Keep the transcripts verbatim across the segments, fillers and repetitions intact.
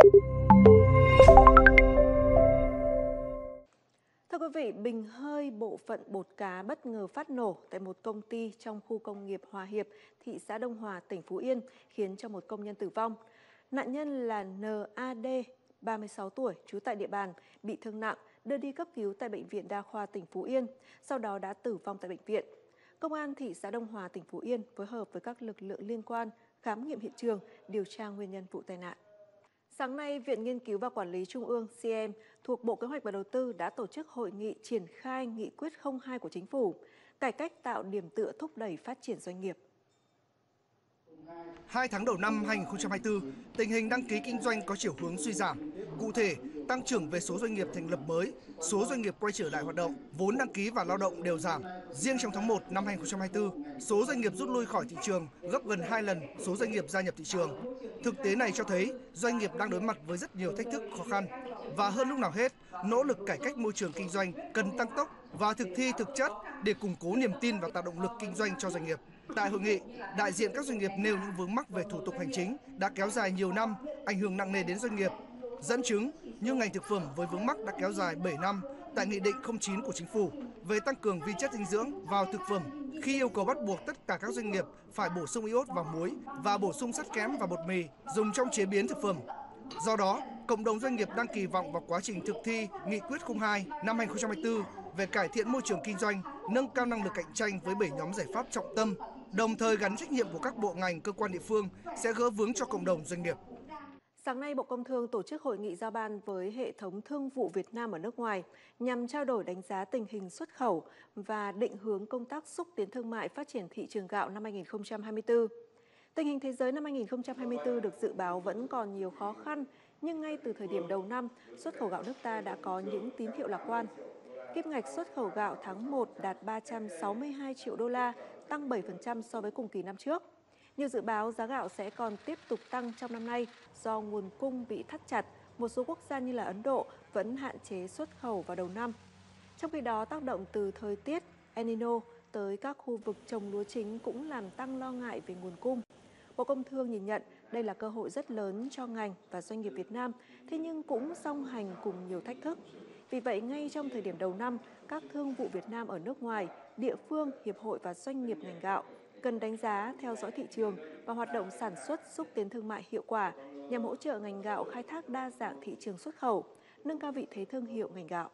Thưa quý vị, bình hơi bộ phận bột cá bất ngờ phát nổ tại một công ty trong khu công nghiệp Hòa Hiệp, thị xã Đông Hòa, tỉnh Phú Yên, khiến cho một công nhân tử vong. Nạn nhân là en a đê, ba mươi sáu tuổi, trú tại địa bàn, bị thương nặng, đưa đi cấp cứu tại Bệnh viện Đa khoa tỉnh Phú Yên, sau đó đã tử vong tại bệnh viện. Công an thị xã Đông Hòa, tỉnh Phú Yên phối hợp với các lực lượng liên quan khám nghiệm hiện trường, điều tra nguyên nhân vụ tai nạn. Sáng nay, Viện Nghiên cứu và Quản lý Trung ương (xê e em) thuộc Bộ Kế hoạch và Đầu tư đã tổ chức hội nghị triển khai Nghị quyết không hai của Chính phủ, cải cách tạo điểm tựa thúc đẩy phát triển doanh nghiệp. Hai tháng đầu năm hai nghìn không trăm hai mươi tư, tình hình đăng ký kinh doanh có chiều hướng suy giảm. Cụ thể, tăng trưởng về số doanh nghiệp thành lập mới, số doanh nghiệp quay trở lại hoạt động, vốn đăng ký và lao động đều giảm. Riêng trong tháng một năm hai nghìn không trăm hai mươi tư, số doanh nghiệp rút lui khỏi thị trường gấp gần hai lần số doanh nghiệp gia nhập thị trường. Thực tế này cho thấy doanh nghiệp đang đối mặt với rất nhiều thách thức khó khăn. Và hơn lúc nào hết, nỗ lực cải cách môi trường kinh doanh cần tăng tốc và thực thi thực chất để củng cố niềm tin và tạo động lực kinh doanh cho doanh nghiệp. Tại hội nghị, đại diện các doanh nghiệp nêu những vướng mắc về thủ tục hành chính đã kéo dài nhiều năm, ảnh hưởng nặng nề đến doanh nghiệp. Dẫn chứng như ngành thực phẩm với vướng mắc đã kéo dài bảy năm tại Nghị định không chín của Chính phủ về tăng cường vi chất dinh dưỡng vào thực phẩm khi yêu cầu bắt buộc tất cả các doanh nghiệp phải bổ sung iốt vào muối và bổ sung sắt kém vào bột mì dùng trong chế biến thực phẩm. Do đó, cộng đồng doanh nghiệp đang kỳ vọng vào quá trình thực thi Nghị quyết không hai năm hai nghìn không trăm hai mươi tư về cải thiện môi trường kinh doanh, nâng cao năng lực cạnh tranh với bảy nhóm giải pháp trọng tâm, đồng thời gắn trách nhiệm của các bộ ngành, cơ quan địa phương sẽ gỡ vướng cho cộng đồng doanh nghiệp. Sáng nay, Bộ Công Thương tổ chức hội nghị giao ban với hệ thống thương vụ Việt Nam ở nước ngoài nhằm trao đổi đánh giá tình hình xuất khẩu và định hướng công tác xúc tiến thương mại phát triển thị trường gạo năm hai nghìn không trăm hai mươi tư. Tình hình thế giới năm hai nghìn không trăm hai mươi tư được dự báo vẫn còn nhiều khó khăn, nhưng ngay từ thời điểm đầu năm, xuất khẩu gạo nước ta đã có những tín hiệu lạc quan. Kim ngạch xuất khẩu gạo tháng một đạt ba trăm sáu mươi hai triệu đô la, tăng bảy phần trăm so với cùng kỳ năm trước. Như dự báo, giá gạo sẽ còn tiếp tục tăng trong năm nay do nguồn cung bị thắt chặt. Một số quốc gia như là Ấn Độ vẫn hạn chế xuất khẩu vào đầu năm. Trong khi đó, tác động từ thời tiết El Nino tới các khu vực trồng lúa chính cũng làm tăng lo ngại về nguồn cung. Bộ Công Thương nhìn nhận đây là cơ hội rất lớn cho ngành và doanh nghiệp Việt Nam, thế nhưng cũng song hành cùng nhiều thách thức. Vì vậy, ngay trong thời điểm đầu năm, các thương vụ Việt Nam ở nước ngoài, địa phương, hiệp hội và doanh nghiệp ngành gạo cần đánh giá, theo dõi thị trường và hoạt động sản xuất xúc tiến thương mại hiệu quả nhằm hỗ trợ ngành gạo khai thác đa dạng thị trường xuất khẩu, nâng cao vị thế thương hiệu ngành gạo.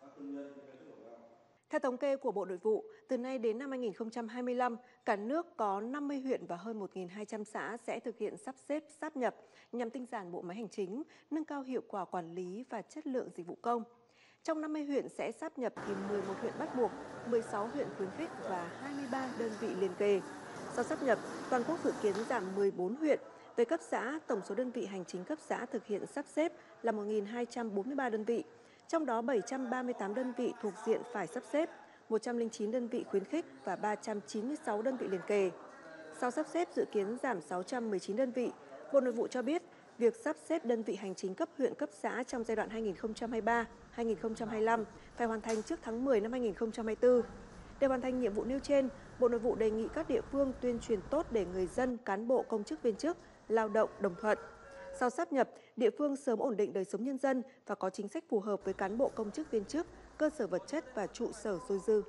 Theo thống kê của Bộ Nội vụ, từ nay đến năm hai nghìn không trăm hai mươi lăm, cả nước có năm mươi huyện và hơn một nghìn hai trăm xã sẽ thực hiện sắp xếp sáp nhập nhằm tinh giản bộ máy hành chính, nâng cao hiệu quả quản lý và chất lượng dịch vụ công. Trong năm mươi huyện sẽ sáp nhập thì mười một huyện bắt buộc, mười sáu huyện khuyến khích và hai mươi ba đơn vị liền kề. Sau sáp nhập, toàn quốc dự kiến giảm mười bốn huyện. Về cấp xã, tổng số đơn vị hành chính cấp xã thực hiện sắp xếp là một nghìn hai trăm bốn mươi ba đơn vị. Trong đó bảy trăm ba mươi tám đơn vị thuộc diện phải sắp xếp, một trăm lẻ chín đơn vị khuyến khích và ba trăm chín mươi sáu đơn vị liền kề. Sau sắp xếp dự kiến giảm sáu trăm mười chín đơn vị. Bộ Nội vụ cho biết, việc sắp xếp đơn vị hành chính cấp huyện cấp xã trong giai đoạn hai nghìn không trăm hai mươi ba đến hai nghìn không trăm hai mươi lăm phải hoàn thành trước tháng mười năm hai nghìn không trăm hai mươi tư. Để hoàn thành nhiệm vụ nêu trên, Bộ Nội vụ đề nghị các địa phương tuyên truyền tốt để người dân, cán bộ, công chức viên chức, lao động đồng thuận. Sau sáp nhập, địa phương sớm ổn định đời sống nhân dân và có chính sách phù hợp với cán bộ công chức viên chức, cơ sở vật chất và trụ sở dôi dư.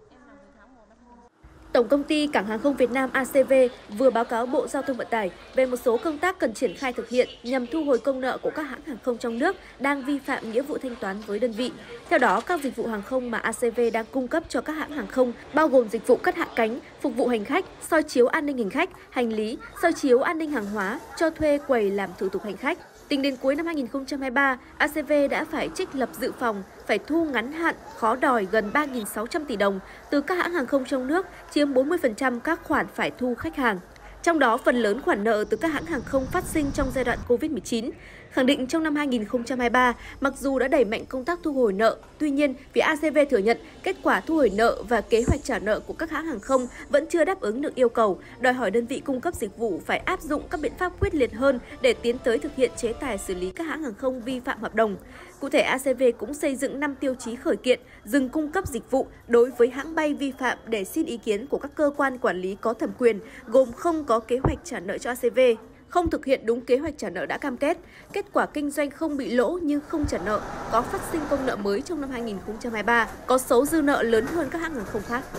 Tổng công ty Cảng hàng không Việt Nam a xê vê vừa báo cáo Bộ Giao thông Vận tải về một số công tác cần triển khai thực hiện nhằm thu hồi công nợ của các hãng hàng không trong nước đang vi phạm nghĩa vụ thanh toán với đơn vị. Theo đó, các dịch vụ hàng không mà a xê vê đang cung cấp cho các hãng hàng không bao gồm dịch vụ cất hạ cánh, phục vụ hành khách, soi chiếu an ninh hành khách, hành lý, soi chiếu an ninh hàng hóa, cho thuê quầy làm thủ tục hành khách. Tính đến cuối năm hai nghìn không trăm hai mươi ba, a xê vê đã phải trích lập dự phòng, phải thu ngắn hạn, khó đòi gần ba nghìn sáu trăm tỷ đồng từ các hãng hàng không trong nước, chiếm bốn mươi phần trăm các khoản phải thu khách hàng. Trong đó, phần lớn khoản nợ từ các hãng hàng không phát sinh trong giai đoạn Covid mười chín. Khẳng định trong năm hai nghìn không trăm hai mươi ba, mặc dù đã đẩy mạnh công tác thu hồi nợ, tuy nhiên, phía a xê vê thừa nhận kết quả thu hồi nợ và kế hoạch trả nợ của các hãng hàng không vẫn chưa đáp ứng được yêu cầu, đòi hỏi đơn vị cung cấp dịch vụ phải áp dụng các biện pháp quyết liệt hơn để tiến tới thực hiện chế tài xử lý các hãng hàng không vi phạm hợp đồng. Cụ thể, a xê vê cũng xây dựng năm tiêu chí khởi kiện, dừng cung cấp dịch vụ đối với hãng bay vi phạm để xin ý kiến của các cơ quan quản lý có thẩm quyền, gồm không có kế hoạch trả nợ cho a xê vê, không thực hiện đúng kế hoạch trả nợ đã cam kết, kết quả kinh doanh không bị lỗ nhưng không trả nợ, có phát sinh công nợ mới trong năm hai nghìn không trăm hai mươi ba, có số dư nợ lớn hơn các hãng hàng không khác.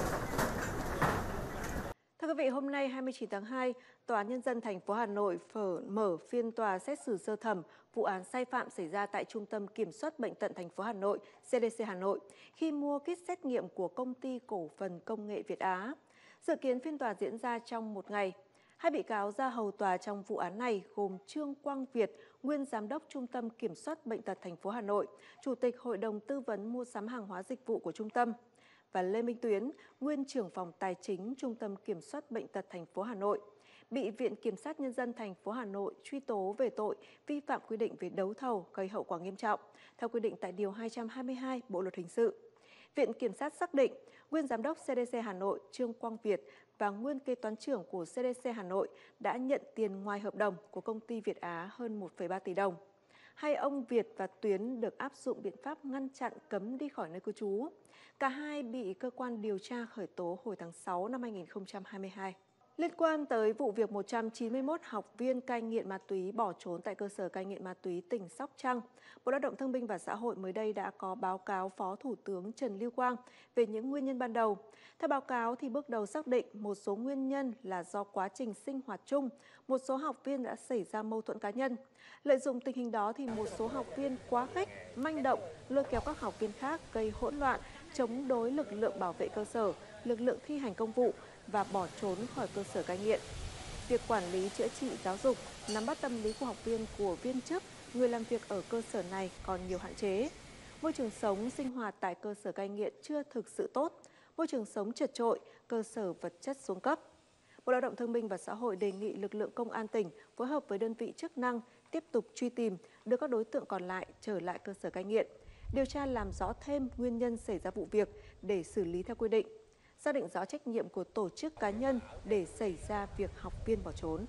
Thưa quý vị, hôm nay hai mươi chín tháng hai, Tòa án Nhân dân thành phố Hà Nội mở phiên tòa xét xử sơ thẩm vụ án sai phạm xảy ra tại Trung tâm Kiểm soát Bệnh tật thành phố Hà Nội, C D C Hà Nội, khi mua kit xét nghiệm của Công ty Cổ phần Công nghệ Việt Á. Dự kiến phiên tòa diễn ra trong một ngày. Hai bị cáo ra hầu tòa trong vụ án này gồm Trương Quang Việt, nguyên Giám đốc Trung tâm Kiểm soát Bệnh tật thành phố Hà Nội, Chủ tịch Hội đồng Tư vấn Mua sắm Hàng hóa Dịch vụ của Trung tâm, và Lê Minh Tuyến, nguyên trưởng phòng tài chính Trung tâm Kiểm soát Bệnh tật thành phố Hà Nội, bị Viện Kiểm sát Nhân dân thành phố Hà Nội truy tố về tội vi phạm quy định về đấu thầu gây hậu quả nghiêm trọng theo quy định tại điều hai trăm hai mươi hai Bộ luật hình sự. Viện Kiểm sát xác định nguyên Giám đốc C D C Hà Nội Trương Quang Việt và nguyên kế toán trưởng của C D C Hà Nội đã nhận tiền ngoài hợp đồng của công ty Việt Á hơn một phẩy ba tỷ đồng. Hai ông Việt và Tuyến được áp dụng biện pháp ngăn chặn cấm đi khỏi nơi cư trú. Cả hai bị cơ quan điều tra khởi tố hồi tháng sáu năm hai nghìn không trăm hai mươi hai. Liên quan tới vụ việc một trăm chín mươi mốt học viên cai nghiện ma túy bỏ trốn tại cơ sở cai nghiện ma túy tỉnh Sóc Trăng, Bộ Lao động Thương binh và Xã hội mới đây đã có báo cáo Phó Thủ tướng Trần Lưu Quang về những nguyên nhân ban đầu. Theo báo cáo, thì bước đầu xác định một số nguyên nhân là do quá trình sinh hoạt chung, một số học viên đã xảy ra mâu thuẫn cá nhân. Lợi dụng tình hình đó, thì một số học viên quá khích, manh động, lôi kéo các học viên khác gây hỗn loạn, chống đối lực lượng bảo vệ cơ sở, lực lượng thi hành công vụ và bỏ trốn khỏi cơ sở cai nghiện. Việc quản lý, chữa trị, giáo dục, nắm bắt tâm lý của học viên, của viên chức, người làm việc ở cơ sở này còn nhiều hạn chế. Môi trường sống, sinh hoạt tại cơ sở cai nghiện chưa thực sự tốt, môi trường sống chật chội, cơ sở vật chất xuống cấp. Bộ Lao động Thương binh và Xã hội đề nghị lực lượng công an tỉnh phối hợp với đơn vị chức năng tiếp tục truy tìm, đưa các đối tượng còn lại trở lại cơ sở cai nghiện, điều tra làm rõ thêm nguyên nhân xảy ra vụ việc để xử lý theo quy định, xác định rõ trách nhiệm của tổ chức cá nhân để xảy ra việc học viên bỏ trốn.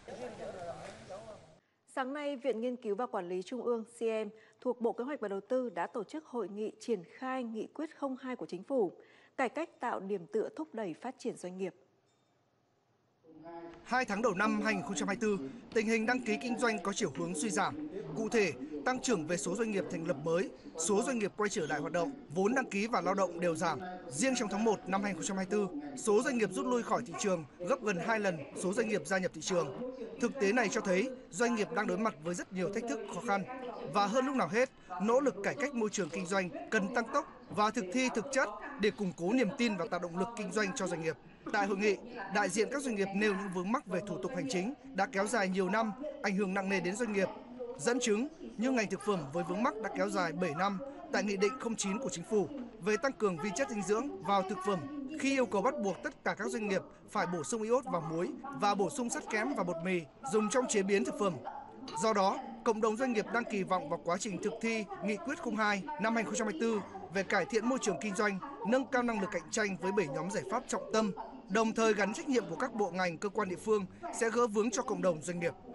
Sáng nay, Viện Nghiên cứu và Quản lý Trung ương C M thuộc Bộ Kế hoạch và Đầu tư đã tổ chức hội nghị triển khai nghị quyết không hai của Chính phủ, cải cách tạo điểm tựa thúc đẩy phát triển doanh nghiệp. Hai tháng đầu năm hai nghìn không trăm hai mươi tư, tình hình đăng ký kinh doanh có chiều hướng suy giảm. Cụ thể, tăng trưởng về số doanh nghiệp thành lập mới, số doanh nghiệp quay trở lại hoạt động, vốn đăng ký và lao động đều giảm. Riêng trong tháng một năm hai nghìn không trăm hai mươi tư, số doanh nghiệp rút lui khỏi thị trường gấp gần hai lần số doanh nghiệp gia nhập thị trường. Thực tế này cho thấy doanh nghiệp đang đối mặt với rất nhiều thách thức khó khăn. Và hơn lúc nào hết, nỗ lực cải cách môi trường kinh doanh cần tăng tốc và thực thi thực chất để củng cố niềm tin và tạo động lực kinh doanh cho doanh nghiệp. Tại hội nghị, đại diện các doanh nghiệp nêu những vướng mắc về thủ tục hành chính đã kéo dài nhiều năm, ảnh hưởng nặng nề đến doanh nghiệp. Dẫn chứng như ngành thực phẩm với vướng mắc đã kéo dài bảy năm tại Nghị định không chín của Chính phủ về tăng cường vi chất dinh dưỡng vào thực phẩm, khi yêu cầu bắt buộc tất cả các doanh nghiệp phải bổ sung iốt vào muối và bổ sung sắt kém vào bột mì dùng trong chế biến thực phẩm. Do đó, cộng đồng doanh nghiệp đang kỳ vọng vào quá trình thực thi Nghị quyết không hai năm hai nghìn không trăm hai mươi tư về cải thiện môi trường kinh doanh, nâng cao năng lực cạnh tranh với bảy nhóm giải pháp trọng tâm, đồng thời gắn trách nhiệm của các bộ ngành, cơ quan địa phương sẽ gỡ vướng cho cộng đồng doanh nghiệp.